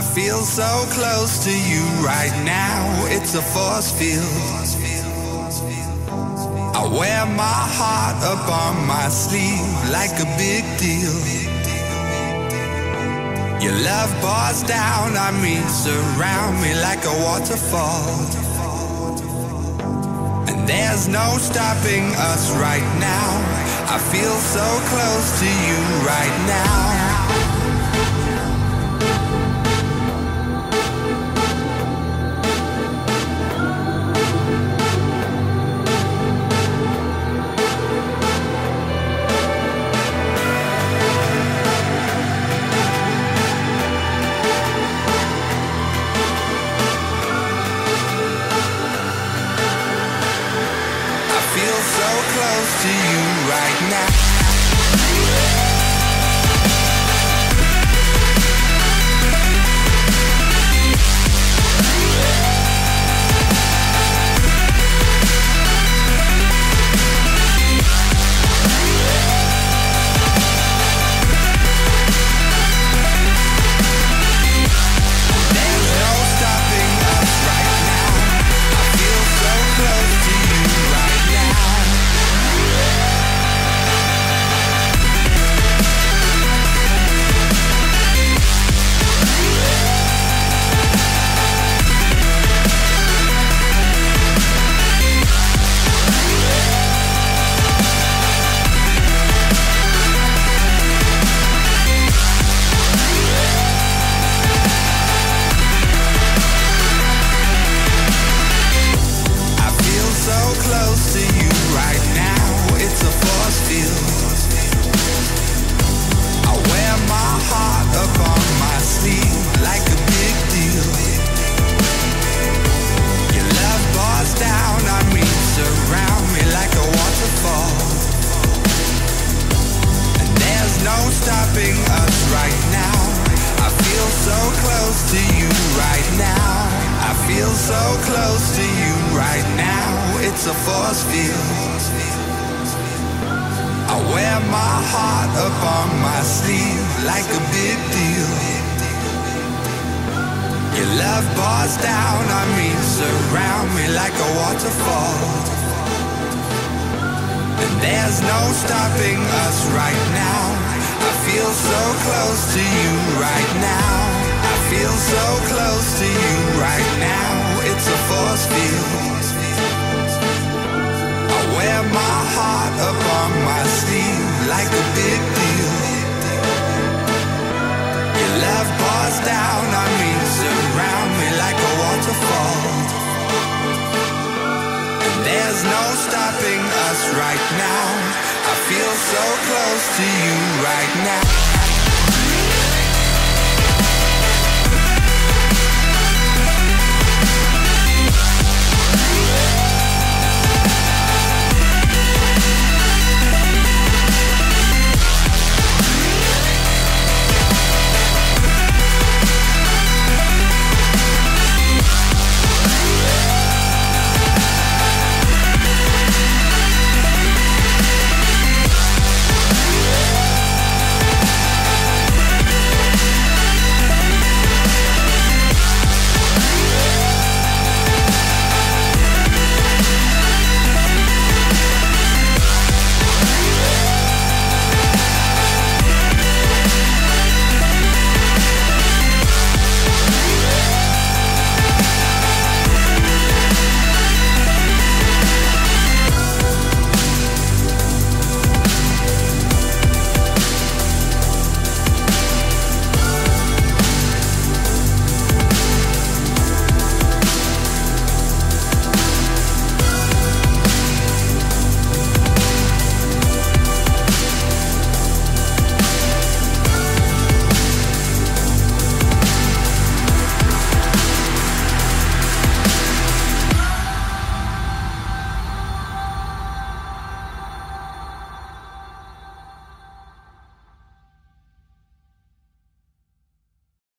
feel so close to you right now, it's a force field. I wear my heart up on my sleeve like a big deal. Your love pours down on me, surround me like a waterfall. And there's no stopping us right now. I feel so close to you right now. Close to you right now. Stopping us right now. I feel so close to you right now. I feel so close to you right now. It's a force field. I wear my heart up on my sleeve like a big deal. Your love pours down on me, surround me like a waterfall. And there's no stopping us right now. I feel so close to you right now. I feel so close to you right now. It's a force field. I wear my heart up on my sleeve like a big deal. Your love pours down on me, surround me like a waterfall. And there's no stopping us right now. I feel so close to you right now.